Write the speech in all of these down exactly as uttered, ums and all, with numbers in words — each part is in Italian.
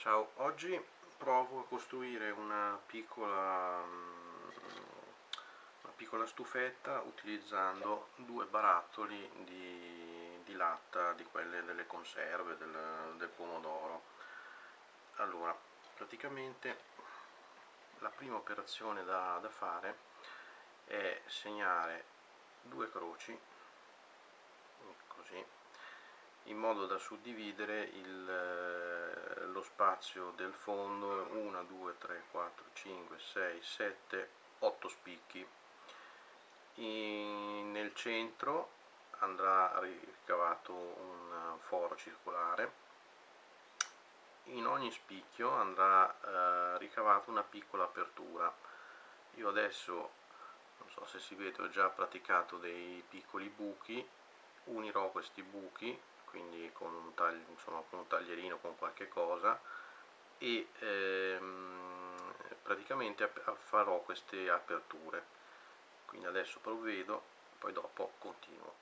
Ciao, oggi provo a costruire una piccola, una piccola stufetta utilizzando due barattoli di, di latta, di quelle delle conserve, del, del pomodoro. Allora, praticamente la prima operazione da, da fare è segnare due croci, così, in modo da suddividere il, lo spazio del fondo uno, due, tre, quattro, cinque, sei, sette, otto spicchi. In, nel centro andrà ricavato un foro circolare. In ogni spicchio andrà eh, ricavata una piccola apertura. Io adesso, non so se si vede, ho già praticato dei piccoli buchi. Unirò questi buchi, quindi con un, taglio, insomma, con un taglierino, con qualche cosa, e ehm, praticamente farò queste aperture. Quindi adesso provvedo, poi dopo continuo.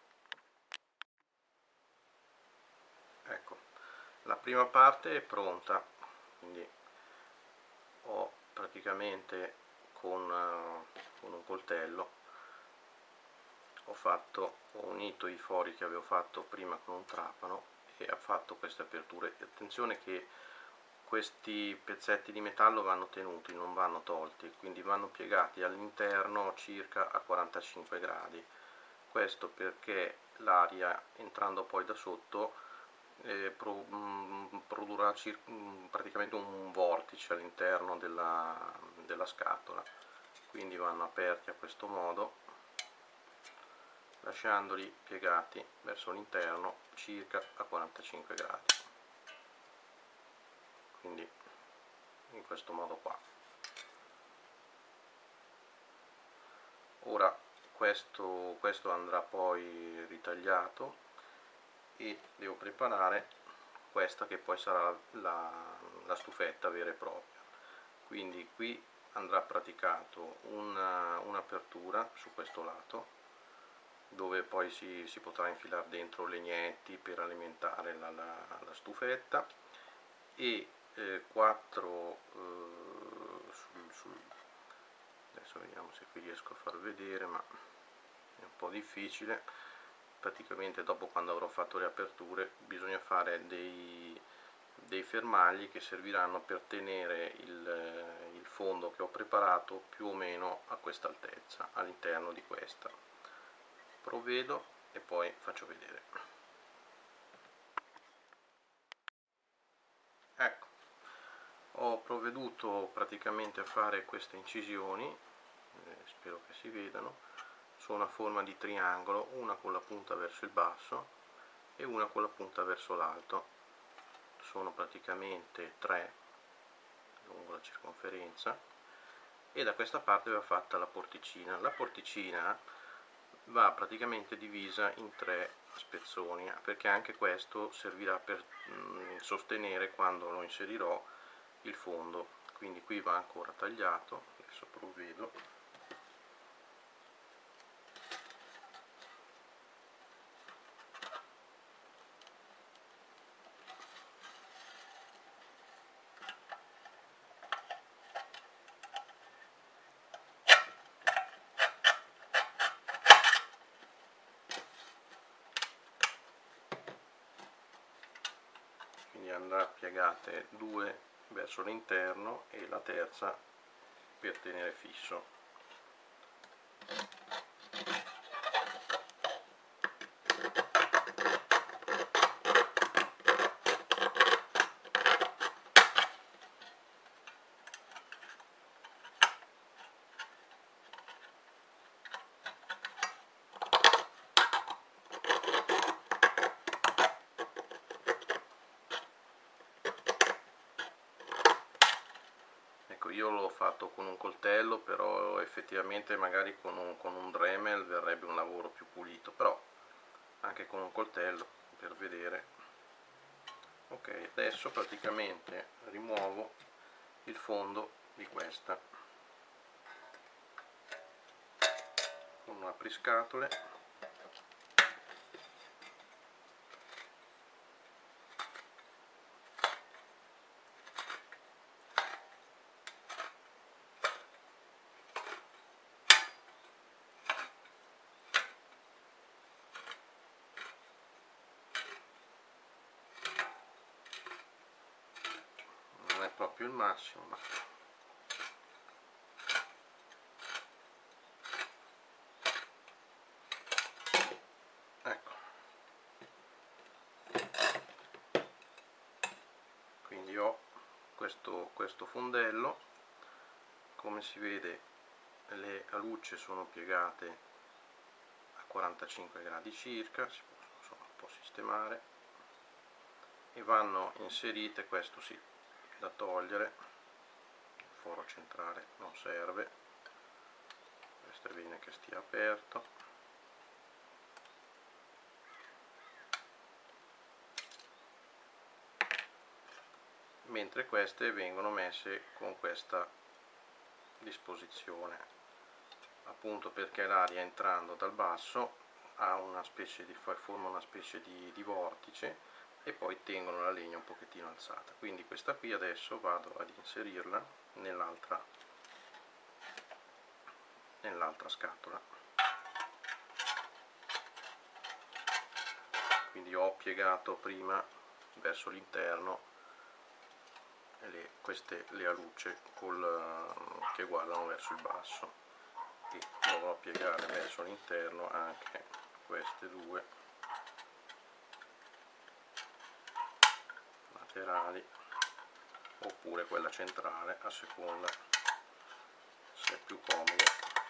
Ecco, la prima parte è pronta, quindi ho praticamente con, uh, con un coltello ho fatto ho unito i fori che avevo fatto prima con un trapano e ho fatto queste aperture. Attenzione che questi pezzetti di metallo vanno tenuti, non vanno tolti, quindi vanno piegati all'interno circa a quarantacinque gradi. Questo perché l'aria, entrando poi da sotto, eh, pro, mh, produrrà mh, praticamente un vortice all'interno della, della scatola. Quindi vanno aperti a questo modo, lasciandoli piegati verso l'interno circa a quarantacinque gradi, quindi in questo modo qua. Ora questo, questo andrà poi ritagliato e devo preparare questa che poi sarà la, la stufetta vera e propria. Quindi qui andrà praticato un'apertura su questo lato, dove poi si, si potrà infilare dentro legnetti per alimentare la, la, la stufetta, e eh, quattro eh, sul, sul, adesso vediamo se qui riesco a far vedere, ma è un po' difficile. Praticamente dopo, quando avrò fatto le aperture, bisogna fare dei, dei fermagli che serviranno per tenere il, il fondo che ho preparato più o meno a questa altezza all'interno di questa. Provvedo e poi faccio vedere. Ecco, ho provveduto praticamente a fare queste incisioni, eh, spero che si vedano. Sono a forma di triangolo, una con la punta verso il basso e una con la punta verso l'alto. Sono praticamente tre lungo la circonferenza, e da questa parte va fatta la porticina. La porticina va praticamente divisa in tre spezzoni, perché anche questo servirà per mh, sostenere, quando lo inserirò, il fondo. Quindi qui va ancora tagliato. Adesso provvedo. Quindi andrà piegate due verso l'interno e la terza per tenere fisso. Io l'ho fatto con un coltello, però effettivamente magari con un, con un Dremel verrebbe un lavoro più pulito, però anche con un coltello, per vedere. Ok, adesso praticamente rimuovo il fondo di questa con un apriscatole. proprio il massimo, ma ecco, quindi ho questo, questo fondello. Come si vede le alucce sono piegate a quarantacinque gradi circa, si può, insomma, un po' sistemare, e vanno inserite, questo sì, da togliere, il foro centrale non serve, questo è bene che stia aperto, mentre queste vengono messe con questa disposizione, appunto perché l'aria entrando dal basso ha una specie di, forma una specie di, di vortice, e poi tengono la legna un pochettino alzata. Quindi questa qui adesso vado ad inserirla nell'altra nell'altra scatola. Quindi ho piegato prima verso l'interno le, queste le alucce col, che guardano verso il basso, e dovrò piegare verso l'interno anche queste due laterali, oppure quella centrale, a seconda se è più comodo.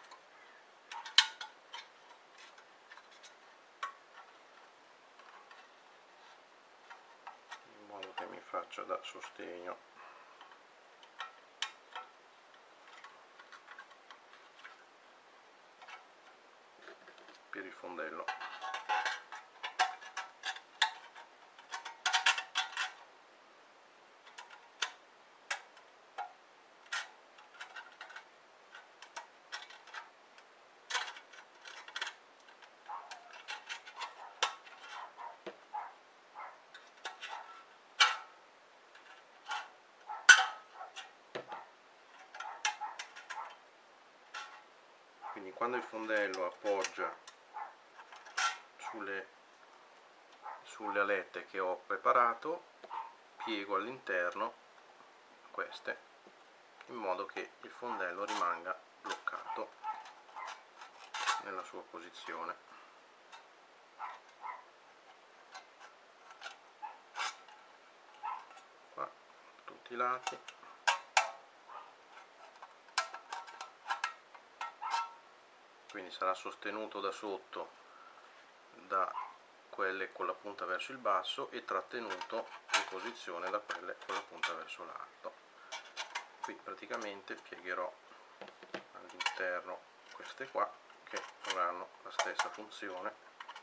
In modo che mi faccia da sostegno per il fondello. Quindi quando il fondello appoggia sulle, sulle alette che ho preparato, piego all'interno queste, in modo che il fondello rimanga bloccato nella sua posizione. Qua tutti i lati. Quindi sarà sostenuto da sotto da quelle con la punta verso il basso e trattenuto in posizione da quelle con la punta verso l'alto. Qui praticamente piegherò all'interno queste qua, che avranno la stessa funzione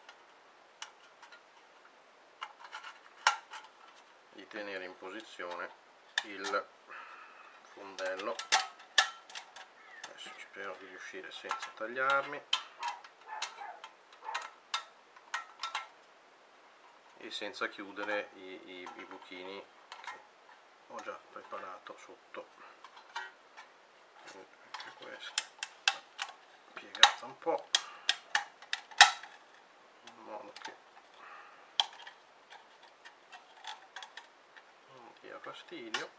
di tenere in posizione il fondello. Adesso spero di riuscire senza tagliarmi e senza chiudere i, i, i buchini che ho già preparato sotto. Anche questa piegata un po', in modo che non dia fastidio.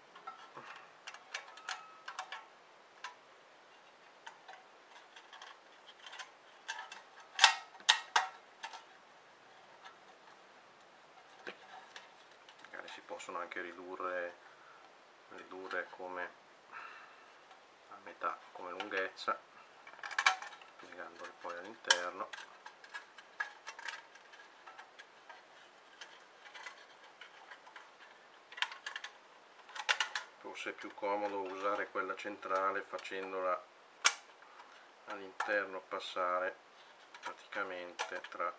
Si possono anche ridurre, ridurre come a metà come lunghezza, piegandole poi all'interno. Forse è più comodo usare quella centrale, facendola all'interno passare praticamente tra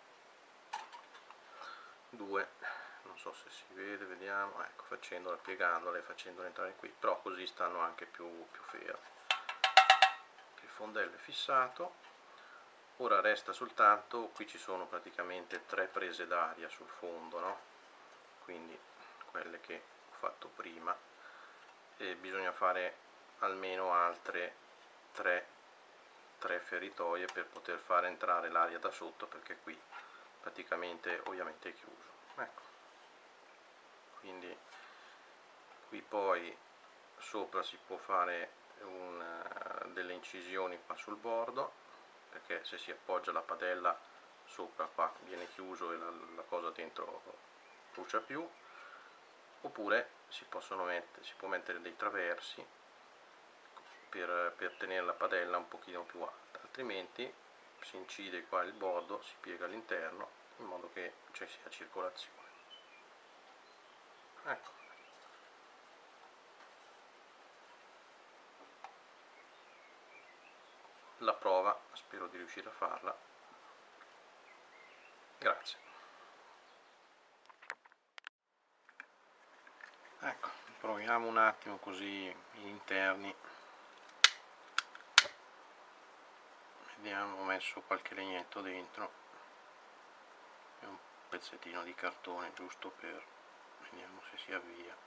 due, non so se si vede, vediamo, ecco, facendola, piegandola e facendola entrare qui, però così stanno anche più, più ferme. Il fondello è fissato. Ora resta soltanto, qui ci sono praticamente tre prese d'aria sul fondo, no? Quindi quelle che ho fatto prima, e bisogna fare almeno altre tre, tre feritoie per poter fare entrare l'aria da sotto, perché qui praticamente ovviamente è chiuso. Ecco, quindi qui poi sopra si può fare un, delle incisioni qua sul bordo, perché se si appoggia la padella sopra qua viene chiuso e la, la cosa dentro brucia più, oppure si possono mettere, si può mettere dei traversi per, per tenere la padella un pochino più alta, altrimenti si incide qua il bordo, si piega all'interno in modo che ci sia circolazione. Ecco. La prova, spero di riuscire a farla. Grazie. Ecco, proviamo un attimo così gli interni. Vediamo, ho messo qualche legnetto dentro e un pezzettino di cartone giusto per, vediamo se si avvia.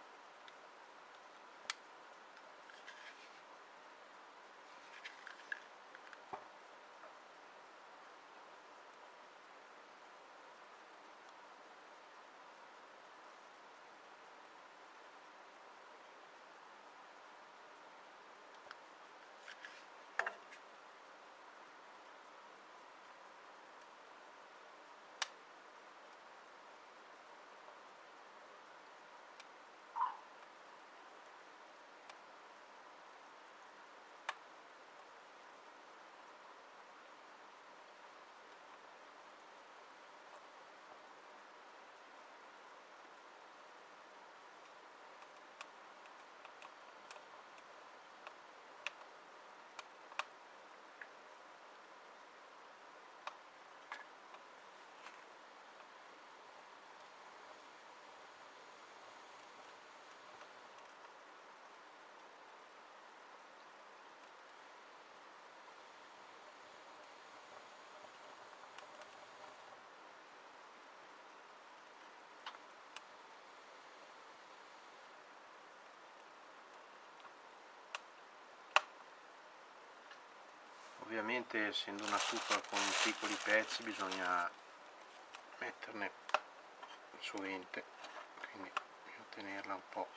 Ovviamente, essendo una stufa con piccoli pezzi, bisogna metterne sovente, quindi bisogna tenerla un po',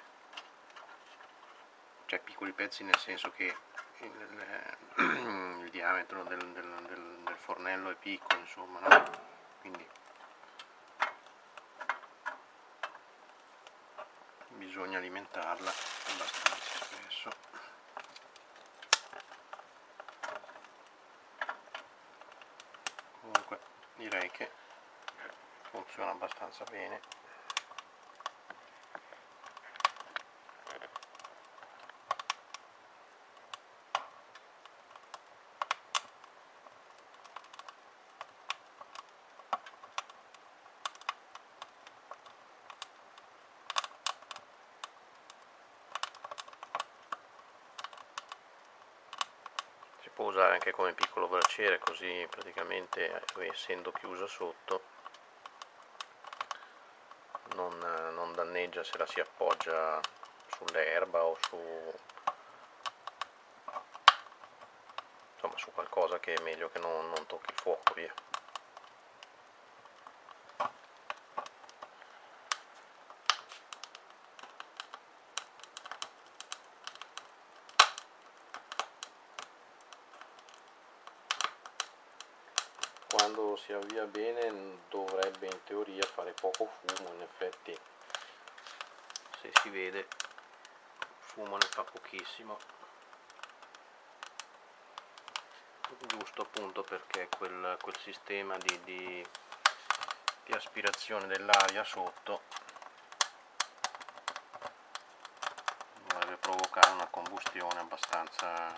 cioè piccoli pezzi nel senso che il, il diametro del, del, del, del fornello è piccolo, insomma, no? Quindi bisogna alimentarla abbastanza spesso. Comunque direi che funziona abbastanza bene. Si può usare anche come piccolo braciere, così praticamente, essendo chiusa sotto, non, non danneggia se la si appoggia sull'erba o su, insomma, su qualcosa che è meglio che non, non tocchi il fuoco, via. Quando si avvia bene dovrebbe in teoria fare poco fumo, in effetti se si vede fumo ne fa pochissimo, giusto appunto perché quel, quel sistema di, di, di aspirazione dell'aria sotto dovrebbe provocare una combustione abbastanza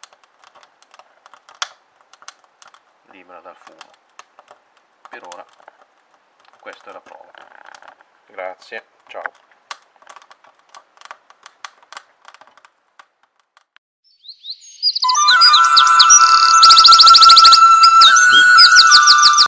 libera dal fumo. Per ora questa è la prova. Grazie, ciao.